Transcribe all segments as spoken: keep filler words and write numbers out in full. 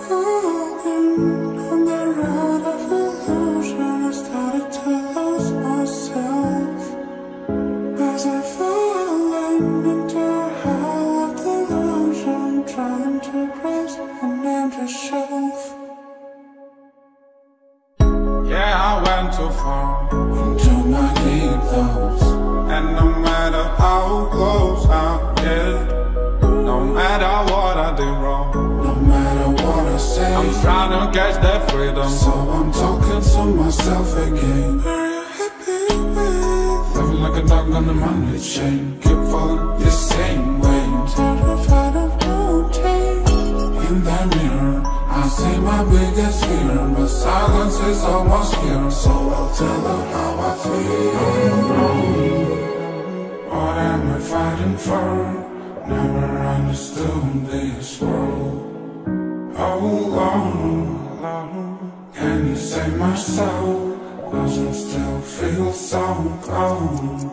On the road of illusion, I started to lose myself as I fallen into a hell of delusion, trying to grasp an empty shelf. Yeah, I went too far into my deep thoughts, and no matter how close I get, no matter what I did wrong, no matter what I say, I'm trying to catch that freedom. So I'm talking to myself again. Are you happy with living like a dog on the Monday chain? Keep falling the same way. Terrified of routine. In that mirror, I see my biggest fear, but silence is almost here. So I'll tell her how I feel. What am I fighting for? Never understood this world. Oh Lord, Lord, can you save my soul? Doesn't still feel so cold.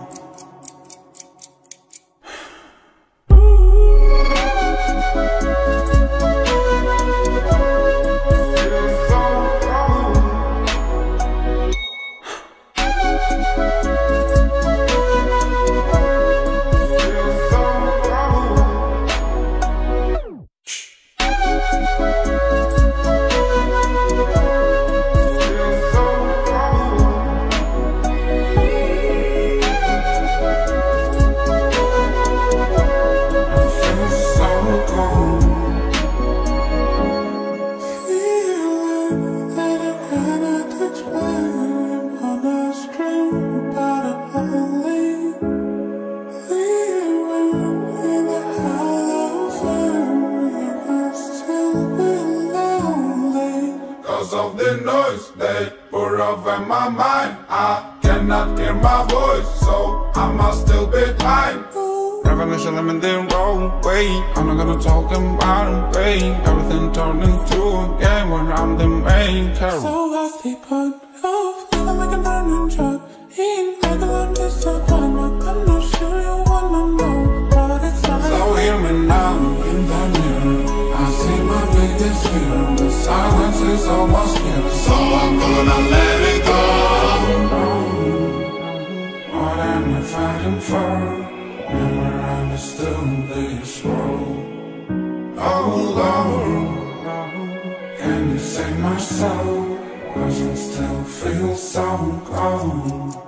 Cause of the noise they pour over my mind, I cannot hear my voice, so I must still be mine. Revelation, I'm in the wrong way. I'm not gonna talk about it, way. Everything turned into a game where I'm the main character. So I sleep on off, living like a burning drug. Eating like a lump disappointment. I'm not sure you wanna know what it's like. So hear me now. In the mirror, I see my biggest fear. The silence is almost here. So I'm gonna let it go. What am I fighting for? Never understood this world. Oh Lord, can you save my soul? Doesn't still feel so cold.